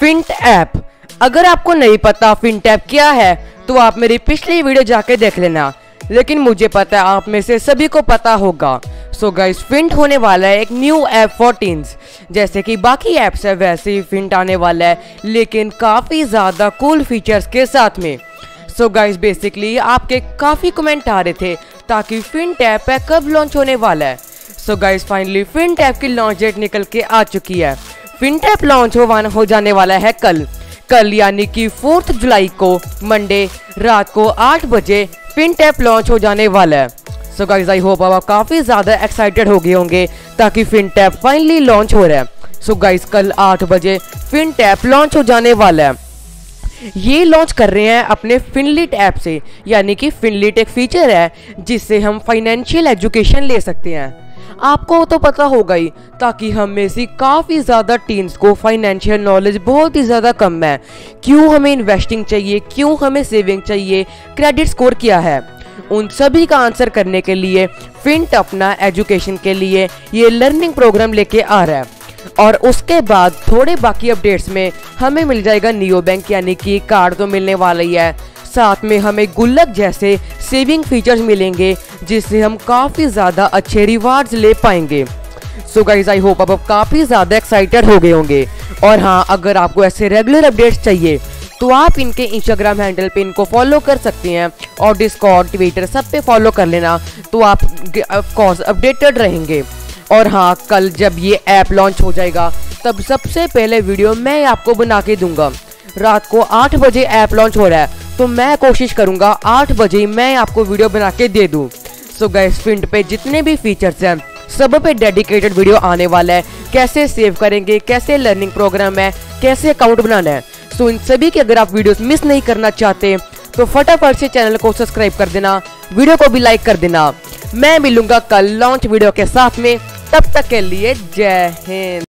फिंट app. अगर आपको नहीं पता फिंट ऐप क्या है तो आप मेरी पिछली वीडियो जाके देख लेना, लेकिन मुझे पता है आप में से सभी को पता होगा। सो गाइस, फिंट होने वाला है एक न्यू ऐप फॉर टीन्स। जैसे कि बाकी ऐप्स है वैसे ही फिंट आने वाला है, लेकिन काफ़ी ज़्यादा कूल फीचर्स के साथ में। सो गाइस, बेसिकली आपके काफ़ी कमेंट आ रहे थे ताकि फिंट ऐप है कब लॉन्च होने वाला है। So guys, finally Fint app की लॉन्च डेट निकल के आ चुकी है। फिंट ऐप लॉन्च हो जाने वाला है कल यानी कि 4 जुलाई को मंडे रात को 8 बजे फिंट ऐप लॉन्च हो जाने वाला है। सो गाइस, आई होप आप काफ़ी ज़्यादा एक्साइटेड हो गए होंगे ताकि फिंट ऐप फाइनली लॉन्च हो रहा है। सो गाइस, कल 8 बजे फिंट ऐप लॉन्च हो जाने वाला है। ये लॉन्च कर रहे हैं अपने फिनलिट ऐप से, यानी कि फिनलिट एक फीचर है जिससे हम फाइनेंशियल एजुकेशन ले सकते हैं। आपको तो पता होगा ही, ताकि हम में से काफ़ी ज़्यादा टीन्स को फाइनेंशियल नॉलेज बहुत ही ज़्यादा कम है। क्यों हमें इन्वेस्टिंग चाहिए, क्यों हमें सेविंग चाहिए, क्रेडिट स्कोर क्या है, उन सभी का आंसर करने के लिए फिंट अपना एजुकेशन के लिए ये लर्निंग प्रोग्राम लेके आ रहा है। और उसके बाद थोड़े बाकी अपडेट्स में हमें मिल जाएगा नियो बैंक, यानी कि कार्ड तो मिलने वाला ही है, साथ में हमें गुल्लक जैसे सेविंग फीचर्स मिलेंगे जिससे हम काफ़ी ज़्यादा अच्छे रिवार्ड्स ले पाएंगे। सो गाइस, आई होप आप काफ़ी ज़्यादा एक्साइटेड हो गए होंगे। और हाँ, अगर आपको ऐसे रेगुलर अपडेट्स चाहिए तो आप इनके इंस्टाग्राम हैंडल पे इनको फॉलो कर सकते हैं, और डिस्कॉर्ड, ट्विटर सब पे फॉलो कर लेना, तो आप ऑफ कोर्स अपडेटेड रहेंगे। और हाँ, कल जब ये ऐप लॉन्च हो जाएगा तब सबसे पहले वीडियो मैं आपको बना के दूंगा। रात को 8 बजे ऐप लॉन्च हो रहा है, तो मैं कोशिश करूंगा 8 बजे मैं आपको वीडियो बना के दे दूं। सो गाइस, फिंट पे जितने भी फीचर्स हैं सब पे डेडिकेटेड वीडियो आने वाला है। कैसे सेव करेंगे, कैसे लर्निंग प्रोग्राम है, कैसे अकाउंट बनाना है। सो इन सभी के अगर आप वीडियोस मिस नहीं करना चाहते तो फटाफट से चैनल को सब्सक्राइब कर देना, वीडियो को भी लाइक कर देना। मैं मिलूंगा कल लॉन्च वीडियो के साथ में, तब तक के लिए जय हिंद।